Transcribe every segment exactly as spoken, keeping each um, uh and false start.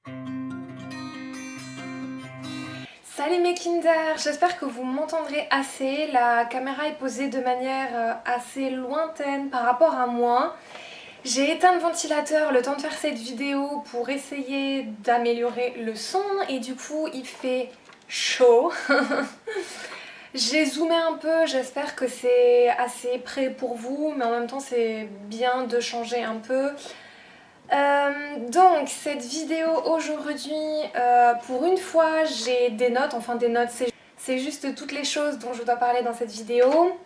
Salut mes Kinder, j'espère que vous m'entendrez assez. La caméra est posée de manière assez lointaine par rapport à moi. J'ai éteint le ventilateur le temps de faire cette vidéo pour essayer d'améliorer le son et du coup il fait chaud. J'ai zoomé un peu, j'espère que c'est assez près pour vous, mais en même temps c'est bien de changer un peu. Euh, donc cette vidéo aujourd'hui, euh, pour une fois j'ai des notes, enfin des notes, c'est juste toutes les choses dont je dois parler dans cette vidéo.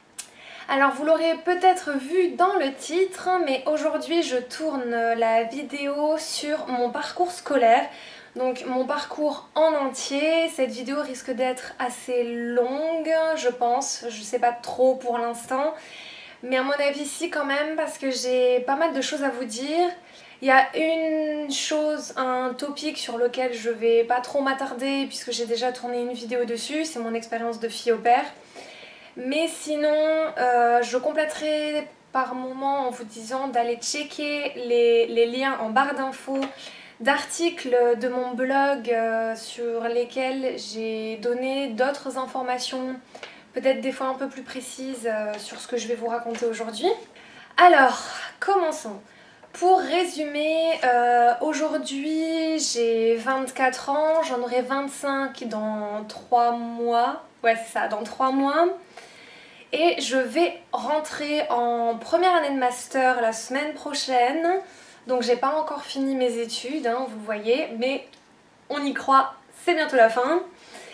Alors vous l'aurez peut-être vu dans le titre, mais aujourd'hui je tourne la vidéo sur mon parcours scolaire. Donc mon parcours en entier. Cette vidéo risque d'être assez longue, je pense, je sais pas trop pour l'instant. Mais à mon avis si quand même, parce que j'ai pas mal de choses à vous dire. Il y a une chose, un topic sur lequel je vais pas trop m'attarder puisque j'ai déjà tourné une vidéo dessus, c'est mon expérience de fille au père. Mais sinon, euh, je compléterai par moment en vous disant d'aller checker les, les liens en barre d'infos d'articles de mon blog euh, sur lesquels j'ai donné d'autres informations, peut-être des fois un peu plus précises euh, sur ce que je vais vous raconter aujourd'hui. Alors, commençons. Pour résumer, euh, aujourd'hui j'ai vingt-quatre ans, j'en aurai vingt-cinq dans trois mois. Ouais, c'est ça, dans trois mois. Et je vais rentrer en première année de master la semaine prochaine. Donc j'ai pas encore fini mes études, hein, vous voyez, mais on y croit, c'est bientôt la fin.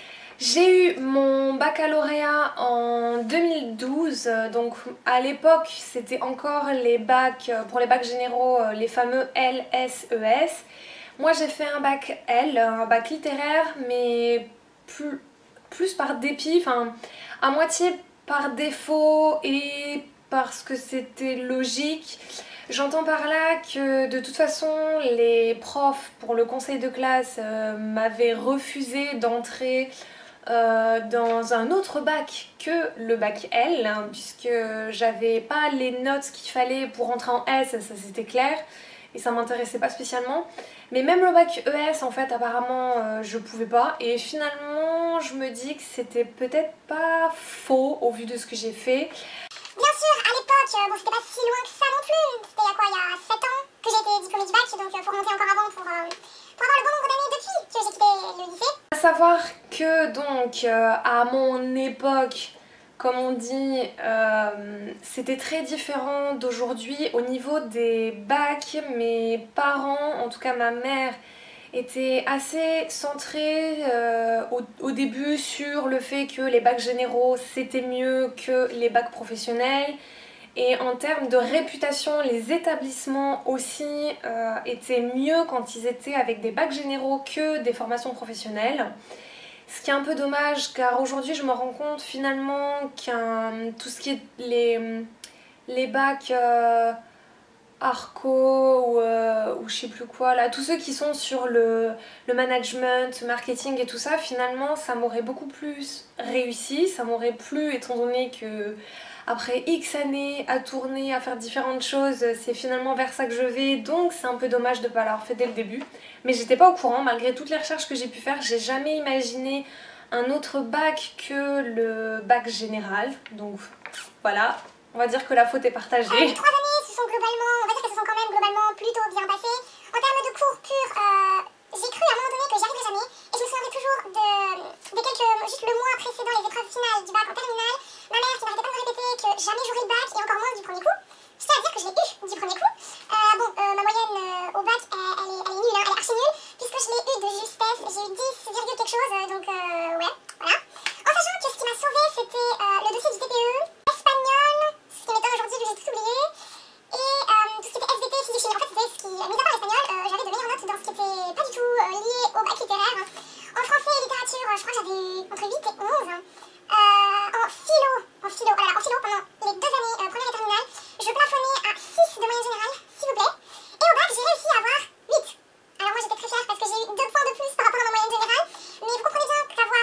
J'ai eu mon baccalauréat en deux mille douze, donc à l'époque c'était encore les bacs, pour les bacs généraux, les fameux L S E S. Moi j'ai fait un bac L, un bac littéraire, mais plus, plus par dépit, enfin à moitié par défaut et parce que c'était logique. J'entends par là que de toute façon les profs pour le conseil de classe euh, m'avaient refusé d'entrer Euh, dans un autre bac que le bac L, hein, puisque j'avais pas les notes qu'il fallait pour entrer en S, ça c'était clair, et ça m'intéressait pas spécialement. Mais même le bac E S, en fait, apparemment, euh, je pouvais pas. Et finalement, je me dis que c'était peut-être pas faux au vu de ce que j'ai fait. Bien sûr, à l'époque, bon, c'était pas si loin que ça non plus. C'était il y a quoi, il y a sept ans que j'ai été diplômée du bac, donc il faut remonter encore avant pour, euh, pour avoir le bon nombre d'années depuis que j'ai quitté le lycée. À savoir que donc euh, à mon époque, comme on dit, euh, c'était très différent d'aujourd'hui au niveau des bacs. Mes parents, en tout cas ma mère, était assez centrée euh, au, au début sur le fait que les bacs généraux c'était mieux que les bacs professionnels. Et en termes de réputation, les établissements aussi euh, étaient mieux quand ils étaient avec des bacs généraux que des formations professionnelles. Ce qui est un peu dommage car aujourd'hui je me rends compte finalement qu'un tout ce qui est les, les bacs euh, Arco ou, euh, ou je sais plus quoi là, tous ceux qui sont sur le, le management, marketing et tout ça, finalement ça m'aurait beaucoup plus réussi, ça m'aurait plu étant donné que après X années à tourner, à faire différentes choses, c'est finalement vers ça que je vais, donc c'est un peu dommage de ne pas l'avoir fait dès le début. Mais j'étais pas au courant, malgré toutes les recherches que j'ai pu faire, j'ai jamais imaginé un autre bac que le bac général. Donc voilà, on va dire que la faute est partagée. Euh, les trois années se sont globalement, on va dire qu'elles se sont quand même globalement plutôt bien passées. En termes de cours purs, euh, j'ai cru à un moment donné que j'y arriverais jamais. Et je me souviendrai toujours de, de quelques, juste le mois précédent les épreuves finales du bac en terminale. Ma mère qui n'arrêtait pas de me répéter que jamais j'aurais le bac et encore moins du premier coup. Je tiens à dire que je l'ai eu du premier coup. Euh, bon, euh, ma moyenne euh, au bac, elle, elle, est, elle est nulle, hein, elle est archi nulle, puisque je l'ai eu de justesse. J'ai eu dix, quelque chose, euh, donc euh, ouais, voilà. En sachant que ce qui m'a sauvée, c'était euh, le dossier du T P E, espagnol, ce qui m'étonne aujourd'hui que j'ai tout oublié, et euh, tout ce qui était S V T, physique, chimie. En fait, c'était ce qui, mis à part l'espagnol, euh, j'avais de meilleures notes dans ce qui était pas du tout euh, lié au bac littéraire. En français et littérature, je crois que j'avais eu entre huit et onze. Euh, en philo, en philo, voilà, en philo pendant les deux années, euh, première et terminale, je plafonnais à six de moyenne générale, s'il vous plaît. Et au bac, j'ai réussi à avoir huit. Alors moi j'étais très fière parce que j'ai eu deux points de plus par rapport à ma moyenne générale. Mais vous comprenez bien qu'avoir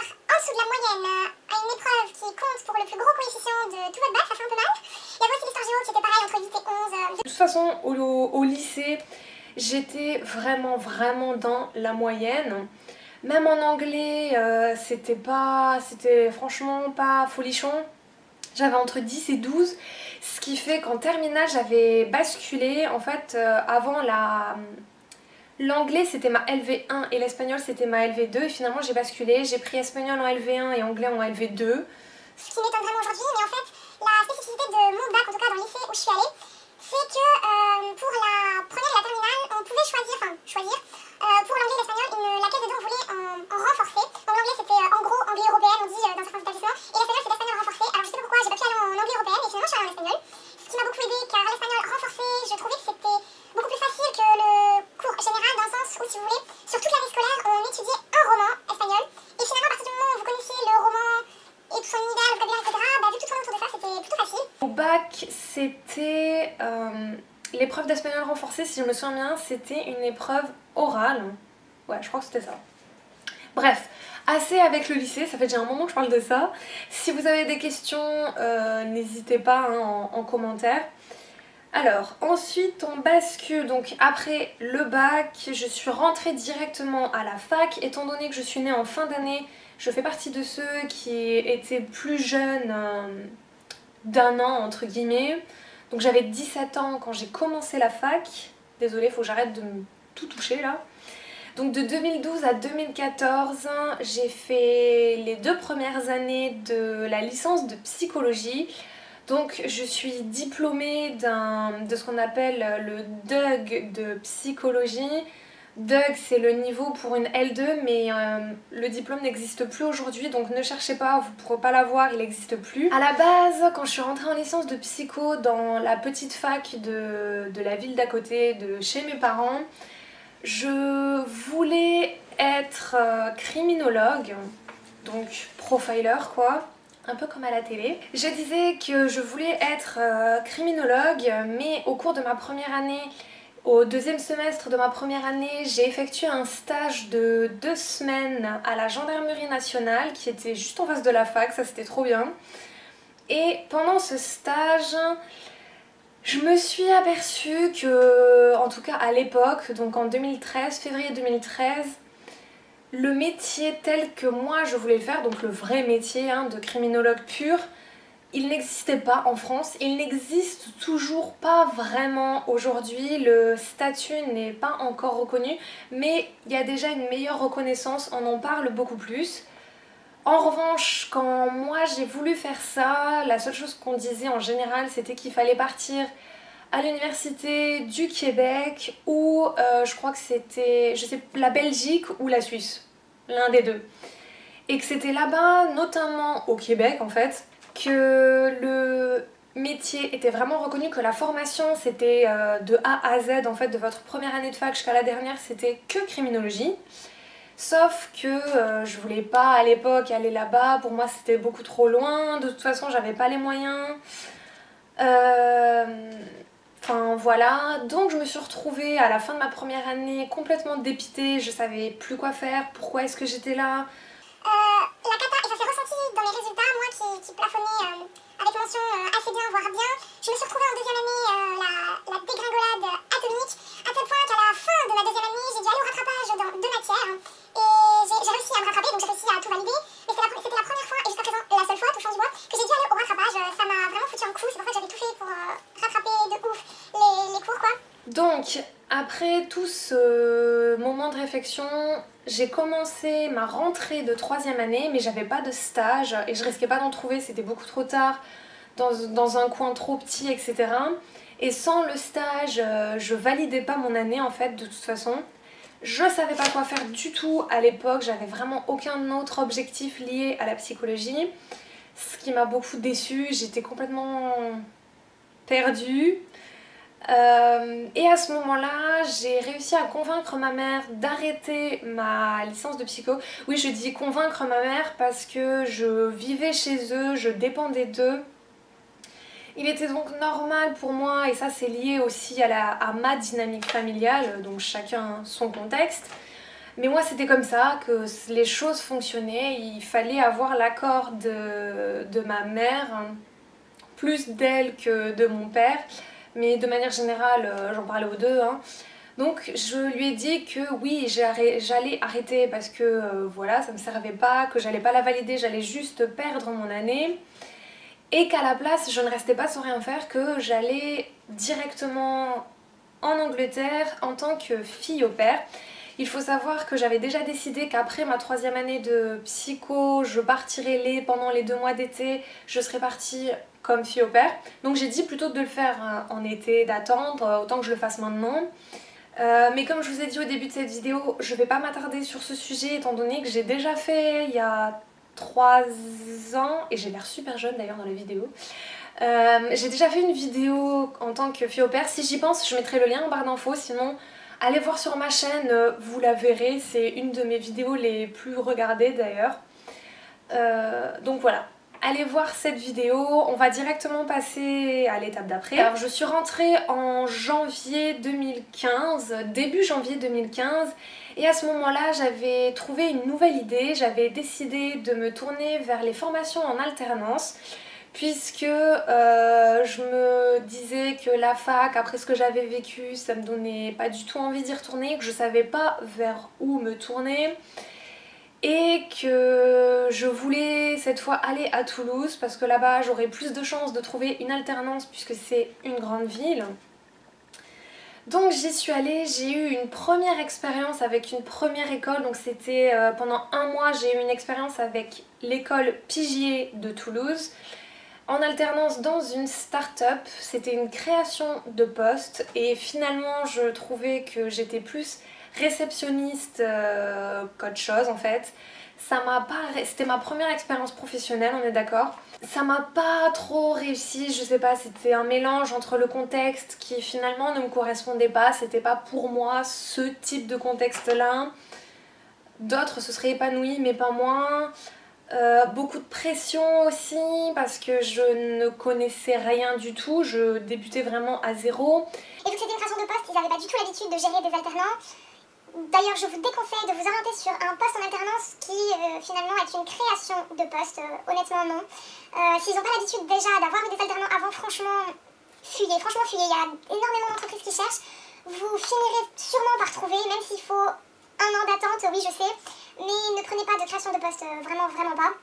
j'étais vraiment vraiment dans la moyenne. Même en anglais, euh, c'était pas, c'était franchement pas folichon. J'avais entre dix et douze, ce qui fait qu'en terminale j'avais basculé. En fait, euh, avant la... l'anglais c'était ma L V un et l'espagnol c'était ma L V deux, et finalement j'ai basculé. J'ai pris espagnol en L V un et anglais en L V deux. Ce qui m'étonne vraiment aujourd'hui, mais en fait, la spécificité de mon bac, en tout cas dans le lycée où je suis allée, c'est que euh, pour la première et la terminale, on pouvait choisir, enfin choisir, euh, pour l'anglais et l'espagnol, une- laquelle des deux on voulait en, en renforcer. Donc l'anglais c'était euh, en gros anglais européenne, on dit euh, dans certains établissements, et l'espagnol c'était espagnol renforcé. Alors je sais pas pourquoi, j'ai pas pu aller en anglais européenne, et finalement je suis allée en espagnol. Ce qui m'a beaucoup aidé, car l'espagnol renforcé, je trouvais que c'était beaucoup plus facile que le cours général, dans le sens où, si vous voulez, sur toute l'année scolaire, on étudiait un roman espagnol, et finalement à partir du moment où vous connaissiez le roman et tout son univers, le vocabulaire, et cetera, bah, vu que tout tournait autour de ça, c'était plutôt facile. Au bac, c'était euh, l'épreuve d'espagnol renforcée, si je me souviens bien, c'était une épreuve orale. Ouais, je crois que c'était ça. Bref, assez avec le lycée, ça fait déjà un moment que je parle de ça. Si vous avez des questions, euh, n'hésitez pas hein, en, en commentaire. Alors, ensuite on bascule, donc après le bac, je suis rentrée directement à la fac. Étant donné que je suis née en fin d'année, je fais partie de ceux qui étaient plus jeunes euh, d'un an entre guillemets. Donc j'avais dix-sept ans quand j'ai commencé la fac. Désolée, faut que j'arrête de me tout toucher là. Donc de deux mille douze à deux mille quatorze, j'ai fait les deux premières années de la licence de psychologie. Donc je suis diplômée d'un, de ce qu'on appelle le D U G de psychologie. D U G c'est le niveau pour une L deux, mais euh, le diplôme n'existe plus aujourd'hui, donc ne cherchez pas, vous ne pourrez pas l'avoir, il n'existe plus. À la base, quand je suis rentrée en licence de psycho dans la petite fac de, de la ville d'à côté, de chez mes parents, je voulais être euh, criminologue, donc profiler quoi. Un peu comme à la télé. Je disais que je voulais être euh, criminologue, mais au cours de ma première année, au deuxième semestre de ma première année, j'ai effectué un stage de deux semaines à la gendarmerie nationale qui était juste en face de la fac, ça c'était trop bien. Et pendant ce stage, je me suis aperçue que, en tout cas à l'époque, donc en deux mille treize, février deux mille treize, le métier tel que moi je voulais le faire, donc le vrai métier hein, de criminologue pur, il n'existait pas en France, il n'existe toujours pas vraiment aujourd'hui, le statut n'est pas encore reconnu, mais il y a déjà une meilleure reconnaissance, on en parle beaucoup plus. En revanche, quand moi j'ai voulu faire ça, la seule chose qu'on disait en général c'était qu'il fallait partir à l'université du Québec ou euh, je crois que c'était, je sais, la Belgique ou la Suisse, l'un des deux. Et que c'était là-bas, notamment au Québec en fait, que le métier était vraiment reconnu, que la formation c'était euh, de A à Z en fait, de votre première année de fac jusqu'à la dernière, c'était que criminologie. Sauf que euh, je voulais pas à l'époque aller là-bas, pour moi c'était beaucoup trop loin, de toute façon j'avais pas les moyens. Euh... Enfin voilà, donc je me suis retrouvée à la fin de ma première année complètement dépitée, je savais plus quoi faire, pourquoi est-ce que j'étais là. Euh, la cata, et ça s'est ressenti dans les résultats, moi qui, qui plafonnais euh, avec mention euh, assez bien, voire bien, je me suis retrouvée en deuxième année euh, la, la dégringolade atomique, à tel point qu'à la fin de ma deuxième année, j'ai dû aller au rattrapage dans deux matières, et j'ai j'ai réussi à me rattraper, donc j'ai réussi à tout valider, mais c'était la, c'était la première fois, et jusqu'à présent la seule fois, touchant du bois, que j'ai dû aller au rattrapage, euh, ça m'a vraiment foutu un coup, c'est pour ça que j'avais tout fait pour euh, rattraper de ouf les, les cours quoi. Donc, après tout ce moment de réflexion, j'ai commencé ma rentrée de troisième année, mais j'avais pas de stage et je risquais pas d'en trouver, c'était beaucoup trop tard, dans, dans un coin trop petit, et cetera. Et sans le stage, je validais pas mon année en fait, de toute façon. Je savais pas quoi faire du tout à l'époque, j'avais vraiment aucun autre objectif lié à la psychologie, ce qui m'a beaucoup déçue, j'étais complètement perdue. Euh, et à ce moment-là, j'ai réussi à convaincre ma mère d'arrêter ma licence de psycho. Oui, je dis convaincre ma mère parce que je vivais chez eux, je dépendais d'eux. Il était donc normal pour moi, et ça c'est lié aussi à, la, à ma dynamique familiale, donc chacun son contexte. Mais moi c'était comme ça, que les choses fonctionnaient, il fallait avoir l'accord de, de ma mère, plus d'elle que de mon père. Mais de manière générale, j'en parlais aux deux. Hein. Donc je lui ai dit que oui, j'allais arrêter parce que euh, voilà, ça me servait pas, que j'allais pas la valider, j'allais juste perdre mon année. Et qu'à la place, je ne restais pas sans rien faire, que j'allais directement en Angleterre en tant que fille au pair. Il faut savoir que j'avais déjà décidé qu'après ma troisième année de psycho, je partirais les, pendant les deux mois d'été, je serais partie comme fille au pair. Donc j'ai dit plutôt de le faire en été, d'attendre, autant que je le fasse maintenant. Euh, mais comme je vous ai dit au début de cette vidéo, je vais pas m'attarder sur ce sujet étant donné que j'ai déjà fait il y a trois ans, et j'ai l'air super jeune d'ailleurs dans la vidéo. Euh, j'ai déjà fait une vidéo en tant que fille au pair, si j'y pense je mettrai le lien en barre d'infos, sinon allez voir sur ma chaîne, vous la verrez, c'est une de mes vidéos les plus regardées d'ailleurs. Euh, donc voilà. Allez voir cette vidéo, on va directement passer à l'étape d'après. Alors je suis rentrée en janvier deux mille quinze, début janvier deux mille quinze, et à ce moment-là j'avais trouvé une nouvelle idée, j'avais décidé de me tourner vers les formations en alternance, puisque euh, je me disais que la fac, après ce que j'avais vécu, ça me donnait pas du tout envie d'y retourner, que je savais pas vers où me tourner. Et que je voulais cette fois aller à Toulouse parce que là-bas j'aurais plus de chances de trouver une alternance puisque c'est une grande ville. Donc j'y suis allée, j'ai eu une première expérience avec une première école, donc c'était euh, pendant un mois j'ai eu une expérience avec l'école Pigier de Toulouse en alternance dans une start-up. C'était une création de poste et finalement je trouvais que j'étais plus réceptionniste euh, qu'autre chose en fait. Ça m'a pas... C'était ma première expérience professionnelle, on est d'accord. Ça m'a pas trop réussi, je sais pas, c'était un mélange entre le contexte qui finalement ne me correspondait pas, c'était pas pour moi ce type de contexte là. D'autres se seraient épanouis mais pas moi. Euh, beaucoup de pression aussi parce que je ne connaissais rien du tout, je débutais vraiment à zéro. Et vu que c'était une création de poste, ils n'avaient pas du tout l'habitude de gérer des alternants. D'ailleurs, je vous déconseille de vous orienter sur un poste en alternance qui euh, finalement est une création de poste, euh, honnêtement non. Euh, S'ils n'ont pas l'habitude déjà d'avoir eu des alternants avant, franchement, fuyez, franchement fuyez, il y a énormément d'entreprises qui cherchent. Vous finirez sûrement par trouver, même s'il faut un an d'attente, oui je sais, mais ne prenez pas de création de poste, euh, vraiment, vraiment pas.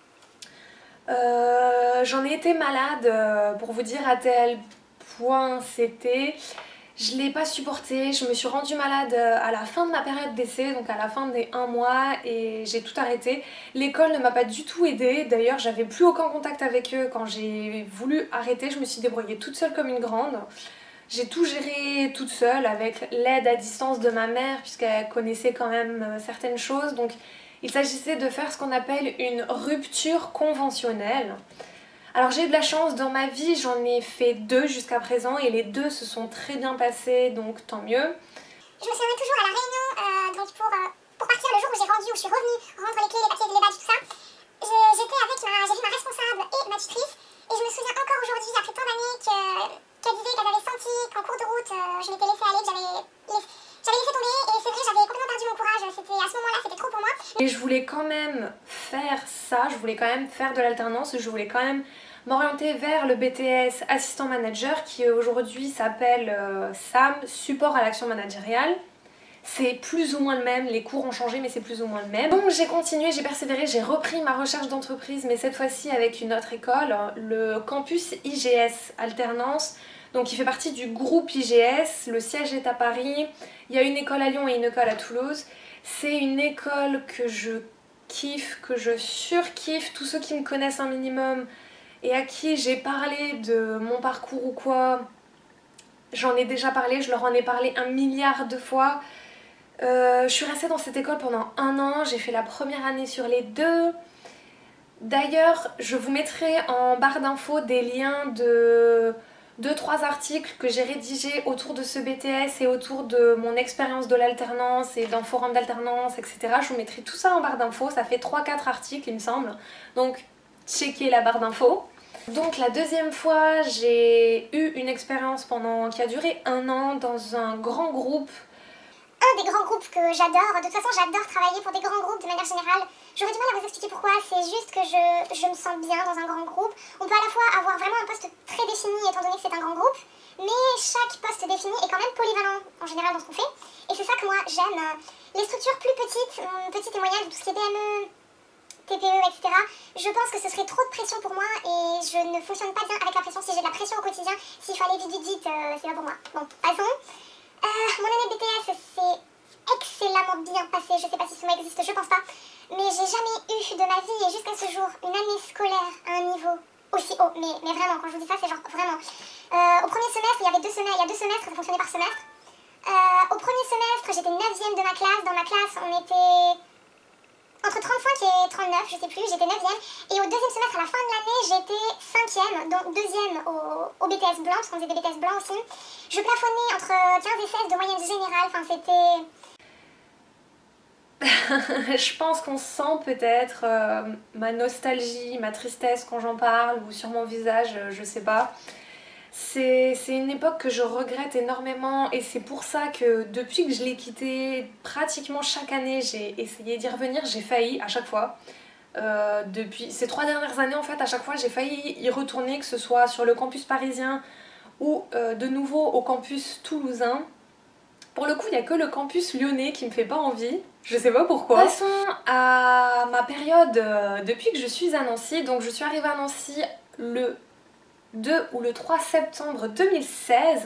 Euh, J'en ai été malade, euh, pour vous dire à tel point c'était... Je l'ai pas supporté, je me suis rendue malade à la fin de ma période d'essai, donc à la fin des un mois, et j'ai tout arrêté. L'école ne m'a pas du tout aidée, d'ailleurs j'avais plus aucun contact avec eux quand j'ai voulu arrêter, je me suis débrouillée toute seule comme une grande. J'ai tout géré toute seule avec l'aide à distance de ma mère puisqu'elle connaissait quand même certaines choses, donc il s'agissait de faire ce qu'on appelle une rupture conventionnelle. Alors j'ai eu de la chance, dans ma vie j'en ai fait deux jusqu'à présent et les deux se sont très bien passés, donc tant mieux. Je me souviens toujours à la réunion, euh, donc pour, euh, pour partir le jour où j'ai rendu, où je suis revenue rendre les clés, les papiers, les badges, tout ça. J'étais avec ma, j'ai vu ma responsable et ma tutrice et je me souviens encore aujourd'hui, après tant d'années, qu'elle disait qu'elle avait senti qu'en cours de route euh, je m'étais laissée aller, que j'avais laissé tomber et c'est vrai j'avais complètement perdu mon courage, c'était à ce moment-là c'était trop pour moi. Et je voulais quand même faire ça, je voulais quand même faire de l'alternance, je voulais quand même m'orienter vers le B T S assistant manager qui aujourd'hui s'appelle euh, S A M, support à l'action managériale. C'est plus ou moins le même, les cours ont changé mais c'est plus ou moins le même. Donc j'ai continué, j'ai persévéré, j'ai repris ma recherche d'entreprise mais cette fois-ci avec une autre école, le campus I G S Alternance. Donc il fait partie du groupe I G S, le siège est à Paris, il y a une école à Lyon et une école à Toulouse. C'est une école que je kiffe, que je surkiffe, tous ceux qui me connaissent un minimum et à qui j'ai parlé de mon parcours ou quoi, j'en ai déjà parlé, je leur en ai parlé un milliard de fois. Euh, je suis restée dans cette école pendant un an, j'ai fait la première année sur les deux. D'ailleurs, je vous mettrai en barre d'infos des liens de deux trois articles que j'ai rédigés autour de ce B T S et autour de mon expérience de l'alternance et d'un forum d'alternance, et cetera. Je vous mettrai tout ça en barre d'infos, ça fait trois quatre articles il me semble. Donc, checkez la barre d'infos. Donc la deuxième fois, j'ai eu une expérience pendant qui a duré un an dans un grand groupe. Un des grands groupes que j'adore, de toute façon j'adore travailler pour des grands groupes de manière générale. J'aurais du mal à vous expliquer pourquoi, c'est juste que je, je me sens bien dans un grand groupe. On peut à la fois avoir vraiment un poste très défini étant donné que c'est un grand groupe, mais chaque poste défini est quand même polyvalent en général dans ce qu'on fait. Et c'est ça que moi j'aime. Les structures plus petites, petites et moyennes, tout ce qui est P M E, T P E, et cetera. Je pense que ce serait trop de pression pour moi et je ne fonctionne pas bien avec la pression. Si j'ai de la pression au quotidien, s'il faut aller vite vite vite, euh, c'est pas pour moi. Bon, passons. Euh, mon année de B T S s'est excellemment bien passée. Je sais pas si ce mot existe, je pense pas. Mais j'ai jamais eu de ma vie et jusqu'à ce jour une année scolaire à un niveau aussi haut. Mais, mais vraiment, quand je vous dis ça, c'est genre vraiment. Euh, au premier semestre, il y avait deux semestres, il y a deux semestres, ça fonctionnait par semestre. Euh, au premier semestre, j'étais neuvième de ma classe. Dans ma classe, on était entre trente-cinq et trente-neuf, je sais plus, j'étais neuvième. Et au deuxième semestre, à la fin de l'année, j'étais cinquième, donc deuxième au, au B T S blanc, parce qu'on faisait des B T S blancs aussi. Je plafonnais entre quinze et seize de moyenne générale, enfin c'était... Je pense qu'on sent peut-être euh, ma nostalgie, ma tristesse quand j'en parle, ou sur mon visage, je sais pas. C'est une époque que je regrette énormément et c'est pour ça que depuis que je l'ai quitté, pratiquement chaque année j'ai essayé d'y revenir, j'ai failli à chaque fois. Euh, depuis ces trois dernières années en fait, à chaque fois j'ai failli y retourner, que ce soit sur le campus parisien ou euh, de nouveau au campus toulousain. Pour le coup, il n'y a que le campus lyonnais qui me fait pas envie, je sais pas pourquoi. Passons à ma période euh, depuis que je suis à Nancy. Donc je suis arrivée à Nancy le deux ou le trois septembre deux mille seize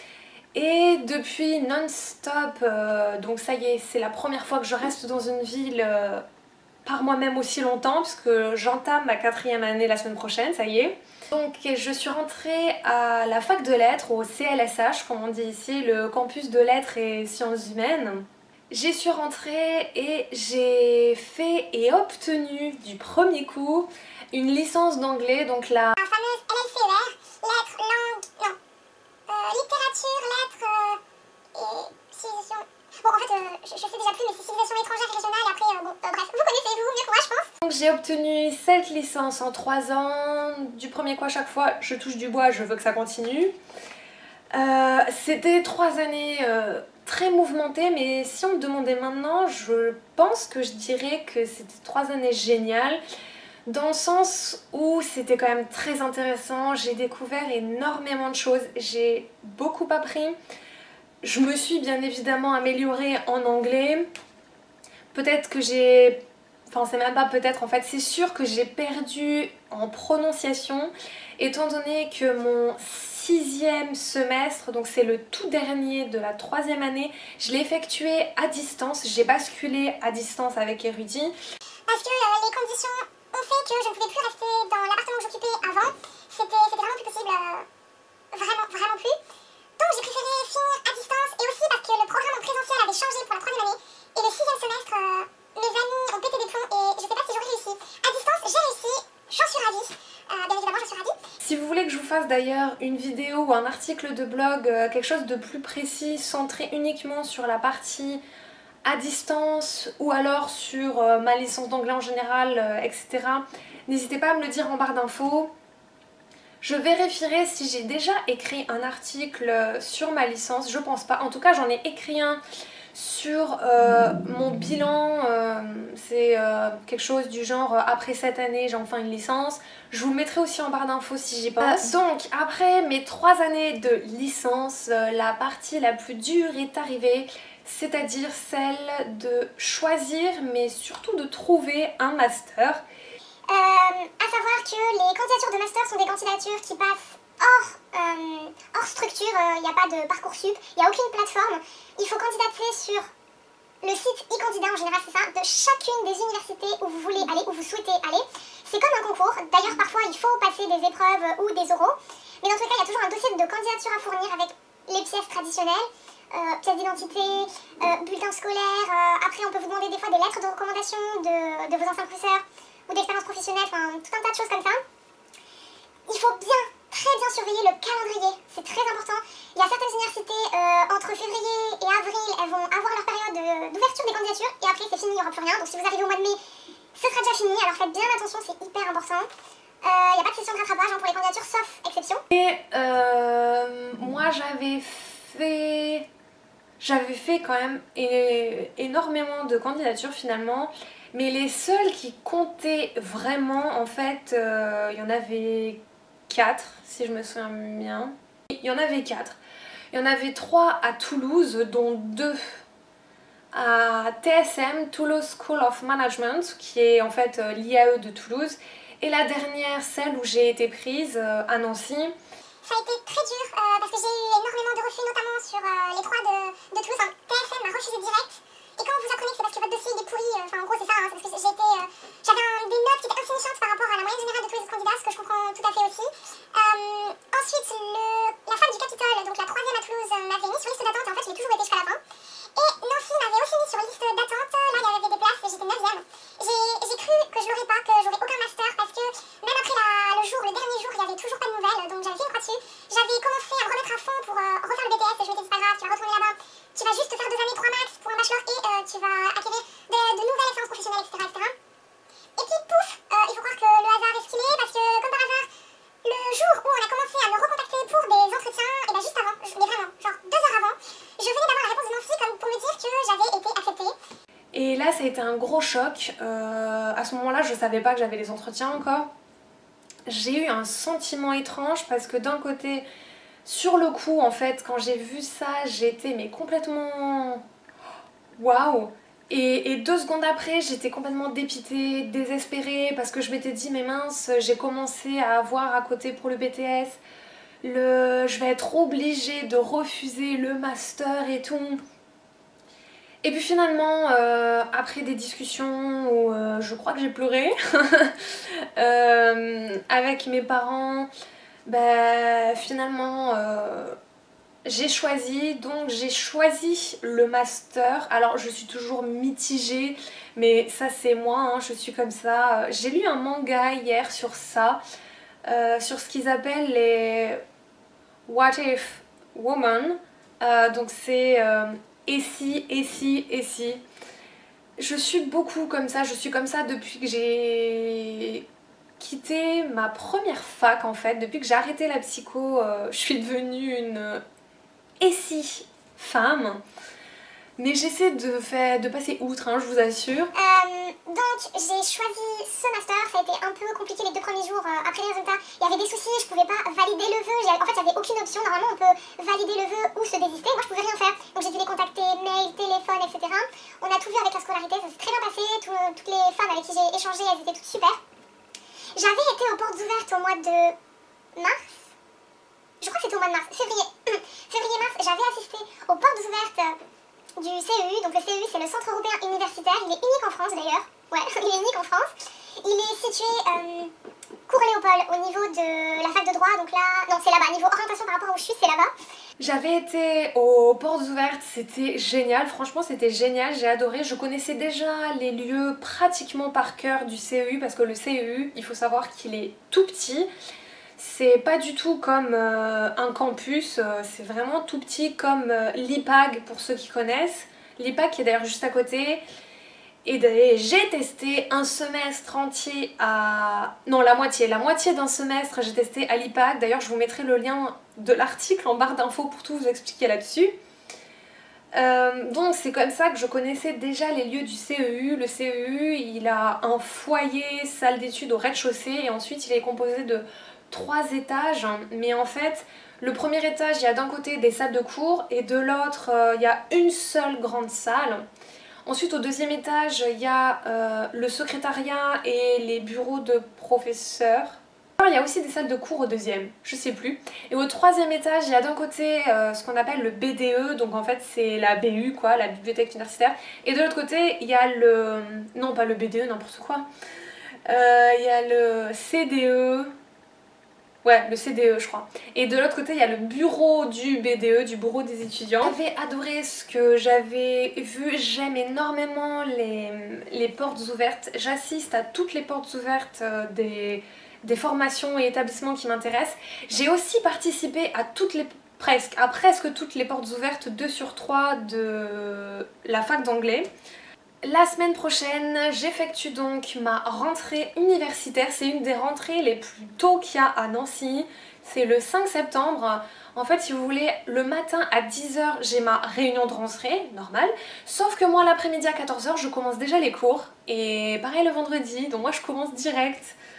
et depuis non-stop, euh, donc ça y est, c'est la première fois que je reste dans une ville euh, par moi-même aussi longtemps puisque j'entame ma quatrième année la semaine prochaine, ça y est. Donc je suis rentrée à la fac de lettres, au C L S H comme on dit ici, le campus de lettres et sciences humaines. J'y suis rentrée et j'ai fait et obtenu du premier coup une licence d'anglais, donc la fameuse L L C E R, lettres, langue, non, euh, littérature, lettres euh, et civilisation. Bon, en fait, euh, je, je sais déjà plus, mais c'est civilisation étrangère, régionale, et après, euh, bon, euh, bref, vous connaissez, vous, mieux que moi, je pense. Donc j'ai obtenu cette licence en trois ans, du premier coup à chaque fois, je touche du bois, je veux que ça continue. Euh, C'était trois années euh, très mouvementées, mais si on me demandait maintenant, je pense que je dirais que c'était trois années géniales. Dans le sens où c'était quand même très intéressant, j'ai découvert énormément de choses, j'ai beaucoup appris. Je me suis bien évidemment améliorée en anglais. Peut-être que j'ai... Enfin c'est même pas peut-être, en fait c'est sûr que j'ai perdu en prononciation étant donné que mon sixième semestre, donc c'est le tout dernier de la troisième année, je l'ai effectué à distance, j'ai basculé à distance avec Érudit. Parce que euh, les conditions ont fait que je ne pouvais plus rester dans l'appartement que j'occupais avant. C'était vraiment plus possible, euh, vraiment, vraiment plus. Donc j'ai préféré finir à distance et aussi parce que le programme en présentiel avait changé pour la troisième année. Et le sixième semestre, euh, mes amis ont pété des plombs et je sais pas si j'aurais réussi. À distance, j'ai réussi, j'en suis ravie. Euh, bien évidemment, j'en suis ravie. Si vous voulez que je vous fasse d'ailleurs une vidéo ou un article de blog, euh, quelque chose de plus précis, centré uniquement sur la partie à distance ou alors sur euh, ma licence d'anglais en général, euh, et cetera. N'hésitez pas à me le dire en barre d'infos. Je vérifierai si j'ai déjà écrit un article sur ma licence, je pense pas. En tout cas, j'en ai écrit un sur euh, mon bilan, euh, c'est euh, quelque chose du genre euh, après cette année j'ai enfin une licence. Je vous le mettrai aussi en barre d'infos si j'y pense. Euh, donc après mes trois années de licence, euh, la partie la plus dure est arrivée, c'est-à-dire celle de choisir mais surtout de trouver un master. Euh, à savoir que les candidatures de master sont des candidatures qui passent hors, euh, hors structure, il n'y a pas de Parcoursup, il n'y a aucune plateforme. Il faut candidater sur le site e-candidat, en général c'est ça, de chacune des universités où vous voulez aller, où vous souhaitez aller. C'est comme un concours, d'ailleurs parfois il faut passer des épreuves ou des oraux, mais dans tous les cas il y a toujours un dossier de candidature à fournir avec les pièces traditionnelles, euh, pièces d'identité, euh, bulletins scolaires, euh, après on peut vous demander des fois des lettres de recommandation de, de vos anciens professeurs, ou d'expérience professionnelle, enfin tout un tas de choses comme ça. Il faut bien, très bien surveiller le calendrier, c'est très important. Il y a certaines universités, euh, entre février et avril, elles vont avoir leur période d'ouverture des candidatures, et après c'est fini, il n'y aura plus rien. Donc si vous arrivez au mois de mai, ce sera déjà fini, alors faites bien attention, c'est hyper important. Il euh, n'y a pas de session de rattrapage hein, pour les candidatures, sauf exception. Et euh, moi j'avais fait... J'avais fait quand même é énormément de candidatures finalement, mais les seules qui comptaient vraiment, en fait, euh, il y en avait quatre si je me souviens bien. Oui, il y en avait quatre. Il y en avait trois à Toulouse, dont deux à T S M, Toulouse School of Management, qui est en fait l'I A E de Toulouse. Et la dernière, celle où j'ai été prise, à Nancy. Ça a été très dur euh, parce que j'ai eu énormément de refus, notamment sur euh, les trois de, de Toulouse. Enfin, T S M m'a refusé direct. Et quand vous apprenez que c'est parce que votre dossier il est pourri, enfin euh, en gros c'est ça, hein, c'est parce que j'ai été, euh, j'avais des notes qui étaient insignifiantes par rapport à la moyenne générale de tous les autres candidats, ce que je comprends tout à fait aussi. Euh, ensuite, le, la fac du Capitole, donc la troisième à Toulouse, m'avait mis sur liste d'attente et en fait j'ai toujours été jusqu'à la fin. Et Nancy m'avait aussi mis sur liste d'attente, là il y avait des places, j'étais neuvième. J'ai cru que je l'aurais pas, que j'aurais aucun master parce que même après la, le jour, le dernier jour, il n'y avait toujours pas de nouvelles, donc j'avais fait une croix dessus. J'avais commencé à me remettre à fond pour euh, refaire le B T S et je m'étais dit c'est pas grave, tu vas retourner là-bas, tu vas juste faire deux années, trois max pour un bachelor et euh, tu vas acquérir de, de nouvelles expériences professionnelles, et cetera et cetera. Et puis pouf, euh, il faut croire que le hasard est ce qu'il est parce que comme par hasard, le jour où on a commencé à me recontacter pour des entretiens, et bien juste avant, je, mais vraiment, genre deux heures avant, je venais d'avoir la réponse de Nancy comme pour me dire que j'avais été acceptée. Et là ça a été un gros choc, euh, à ce moment-là je savais pas que j'avais les entretiens encore. J'ai eu un sentiment étrange parce que d'un côté, sur le coup en fait, quand j'ai vu ça, j'étais mais complètement waouh. Et, et deux secondes après, j'étais complètement dépitée, désespérée parce que je m'étais dit mais mince, j'ai commencé à avoir à côté pour le B T S, le... je vais être obligée de refuser le master et tout. Et puis finalement, euh, après des discussions où euh, je crois que j'ai pleuré euh, avec mes parents, bah, finalement euh, j'ai choisi, donc j'ai choisi le master. Alors je suis toujours mitigée, mais ça c'est moi, hein, je suis comme ça. J'ai lu un manga hier sur ça, euh, sur ce qu'ils appellent les What If Woman. Euh, donc c'est... Euh, et si, et si, et si. Je suis beaucoup comme ça, je suis comme ça depuis que j'ai quitté ma première fac en fait. Depuis que j'ai arrêté la psycho, euh, je suis devenue une et si femme. Mais j'essaie de, faire, de passer outre, hein, je vous assure. Euh, donc j'ai choisi ce master, ça a été un peu compliqué les deux premiers jours euh, après les résultats. Il y avait des soucis, je pouvais pas valider le vœu, en fait j'avais aucune option, normalement on peut valider le vœu ou se désister, moi je pouvais rien faire. Donc j'ai dû les contacter, mail, téléphone, et cetera. On a tout vu avec la scolarité, ça s'est très bien passé, tout, toutes les femmes avec qui j'ai échangé, elles étaient toutes super. J'avais été aux portes ouvertes au mois de mars. Je crois que c'était au mois de mars, février. Février-mars, j'avais assisté aux portes ouvertes du C E U, donc le C E U c'est le Centre Européen Universitaire, il est unique en France d'ailleurs, ouais, il est unique en France. Il est situé euh, Cours Léopold au niveau de la fac de droit, donc là, non c'est là-bas, niveau orientation par rapport où je suis, c'est là-bas. J'avais été aux portes ouvertes, c'était génial, franchement c'était génial, j'ai adoré. Je connaissais déjà les lieux pratiquement par cœur du C E U parce que le C E U, il faut savoir qu'il est tout petit. C'est pas du tout comme euh, un campus, euh, c'est vraiment tout petit comme euh, l'I P A G pour ceux qui connaissent. L'I P A G qui est d'ailleurs juste à côté. Et j'ai testé un semestre entier à... Non, la moitié. La moitié d'un semestre j'ai testé à l'I P A G. D'ailleurs je vous mettrai le lien de l'article en barre d'infos pour tout vous expliquer là-dessus. Euh, donc c'est comme ça que je connaissais déjà les lieux du C E U. Le C E U, il a un foyer, salle d'études au rez-de-chaussée et ensuite il est composé de trois étages, mais en fait le premier étage il y a d'un côté des salles de cours et de l'autre euh, il y a une seule grande salle. Ensuite au deuxième étage il y a euh, le secrétariat et les bureaux de professeurs. Il y a aussi des salles de cours au deuxième, je sais plus. Et au troisième étage il y a d'un côté euh, ce qu'on appelle le B D E, donc en fait c'est la B U quoi, la bibliothèque universitaire. Et de l'autre côté il y a le... non pas le B D E, n'importe quoi. Euh, il y a le C D E... Ouais, le C D E je crois. Et de l'autre côté il y a le bureau du B D E, du bureau des étudiants. J'avais adoré ce que j'avais vu, j'aime énormément les, les portes ouvertes. J'assiste à toutes les portes ouvertes euh, des, des formations et établissements qui m'intéressent. J'ai aussi participé à toutes les, presque, à presque toutes les portes ouvertes deux sur trois de la fac d'anglais. La semaine prochaine, j'effectue donc ma rentrée universitaire. C'est une des rentrées les plus tôt qu'il y a à Nancy. C'est le cinq septembre. En fait, si vous voulez, le matin à dix heures, j'ai ma réunion de rentrée, normale. Sauf que moi, l'après-midi à quatorze heures, je commence déjà les cours. Et pareil le vendredi, donc moi je commence direct.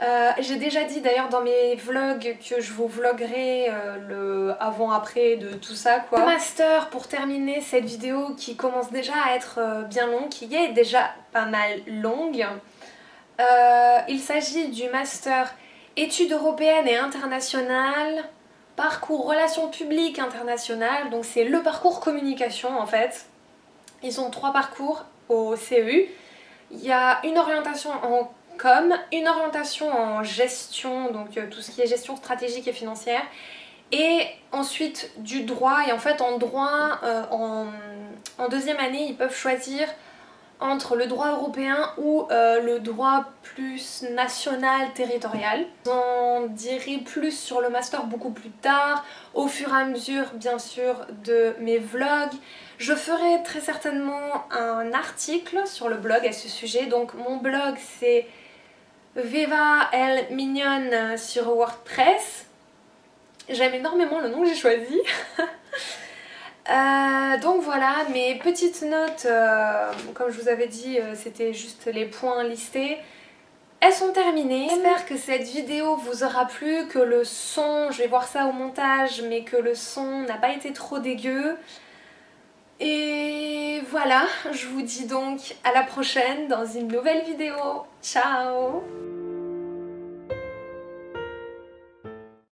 Euh, J'ai déjà dit d'ailleurs dans mes vlogs que je vous vloguerai euh, le avant-après de tout ça quoi. Le master, pour terminer cette vidéo qui commence déjà à être euh, bien longue, qui est déjà pas mal longue. Euh, il s'agit du master études européennes et internationales, parcours relations publiques internationales, donc c'est le parcours communication en fait. Ils ont trois parcours au C E U. Il y a une orientation en com, une orientation en gestion, donc euh, tout ce qui est gestion stratégique et financière, et ensuite du droit. Et en fait en droit, euh, en, en deuxième année, ils peuvent choisir entre le droit européen ou euh, le droit plus national territorial. J'en dirai plus sur le master beaucoup plus tard, au fur et à mesure bien sûr de mes vlogs. Je ferai très certainement un article sur le blog à ce sujet. Donc mon blog c'est Viva El Mignonne sur WordPress. J'aime énormément le nom que j'ai choisi. Euh, donc voilà, mes petites notes, euh, comme je vous avais dit, euh, c'était juste les points listés. Elles sont terminées. J'espère que cette vidéo vous aura plu, que le son, je vais voir ça au montage, mais que le son n'a pas été trop dégueu. Et voilà, je vous dis donc à la prochaine dans une nouvelle vidéo. Ciao!